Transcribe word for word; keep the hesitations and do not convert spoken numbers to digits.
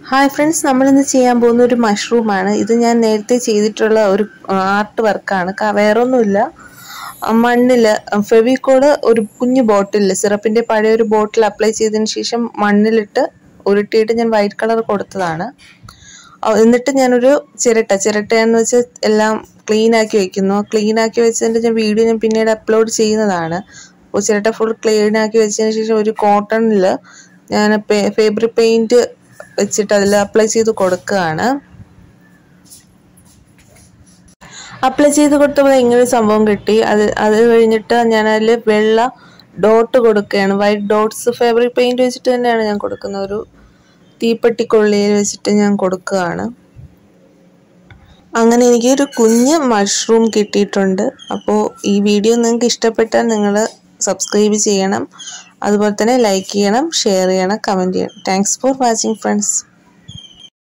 Hi friends, നമ്മളിന്ന് ചെയ്യാൻ പോകുന്ന ഒരു മഷ്റൂമാണ്. ഇത് ഞാൻ നേരത്തെ ചെയ്തിട്ടുള്ള ഒരു ആർട്ട് വർക്കാണ്. വേറൊന്നുമില്ല, മണ്ണിൽ ഫെവിക്കോള് ഒരു കുഞ്ഞു ബോട്ടിൽ സിറപ്പിൻ്റെ പഴയ ഒരു ബോട്ടിൽ അപ്ലൈ ചെയ്തതിന് ശേഷം മണ്ണിലിട്ട് ഉരുട്ടിയിട്ട് ഞാൻ വൈറ്റ് കളർ കൊടുത്തതാണ്. എന്നിട്ട് ഞാനൊരു ചിരട്ട ചിരട്ടയെന്ന് വെച്ചാൽ എല്ലാം ക്ലീൻ ആക്കി വെക്കുന്നു. ക്ലീൻ ആക്കി വെച്ചതിൻ്റെ ഞാൻ വീഡിയോ ഞാൻ പിന്നീട് അപ്ലോഡ് ചെയ്യുന്നതാണ്. അപ്പോൾ ചിരട്ട ഫുൾ ക്ലീൻ ആക്കി വെച്ചതിന് ശേഷം ഒരു കോട്ടണിൽ ഞാൻ ഫേബ്രിക് പെയിൻറ്റ് വെച്ചിട്ട് അതിൽ അപ്ലൈ ചെയ്ത് കൊടുക്കുകയാണ്. അപ്ലൈ ചെയ്ത് കൊടുത്തപ്പോൾ ഇങ്ങനെ സംഭവം കിട്ടി. അത് അത് കഴിഞ്ഞിട്ട് ഞാൻ അതിൽ വെള്ള ഡോട്ട് കൊടുക്കുകയാണ്. വൈറ്റ് ഡോട്ട്സ് ഫേബ്രിക് പെയിൻറ്റ് വെച്ചിട്ട് തന്നെയാണ് ഞാൻ കൊടുക്കുന്നത്. ഒരു തീപ്പെട്ടിക്കൊള്ളിയിൽ വെച്ചിട്ട് ഞാൻ കൊടുക്കുകയാണ്. അങ്ങനെ എനിക്കൊരു കുഞ്ഞ് മഷ്റൂം കിട്ടിയിട്ടുണ്ട്. അപ്പോൾ ഈ വീഡിയോ നിങ്ങൾക്ക് ഇഷ്ടപ്പെട്ടാൽ നിങ്ങൾ സബ്സ്ക്രൈബ് ചെയ്യണം, അതുപോലെ തന്നെ ലൈക്ക് ചെയ്യണം, ഷെയർ ചെയ്യണം, കമൻറ്റ് ചെയ്യണം. Thanks for watching friends.